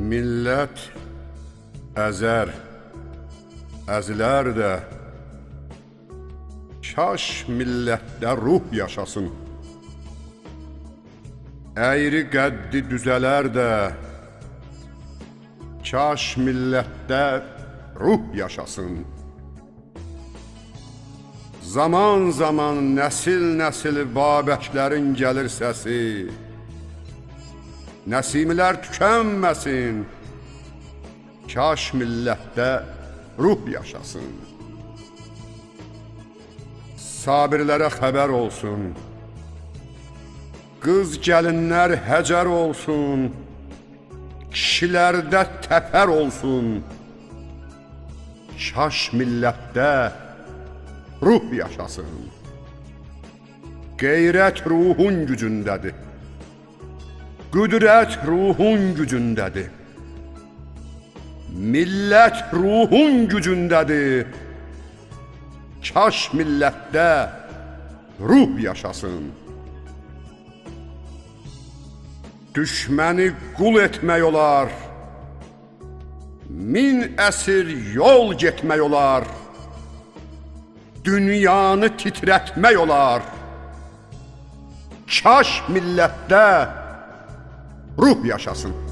Millət əzər, əzilər də, kaş millətdə ruh yaşasın. Əyri qəddi düzələr də, kaş millətdə ruh yaşasın. Zaman zaman nəsil-nəsil babəklərin gəlir səsi, nəsimlər tükənməsin, kaş millətdə ruh yaşasın. Sabirlərə xəbər olsun, qız gəlinlər həcər olsun, kişilərdə təpər olsun, kaş millətdə ruh yaşasın. Qeyrət ruhun gücündədir, qüdrət ruhun gücündədir, millət ruhun gücündədir, kaş millətdə ruh yaşasın. Düşməni qul etmək olar, min əsir yol getmək olar, dünyanı titrətmək olar, kaş millətdə ruh yaşasın.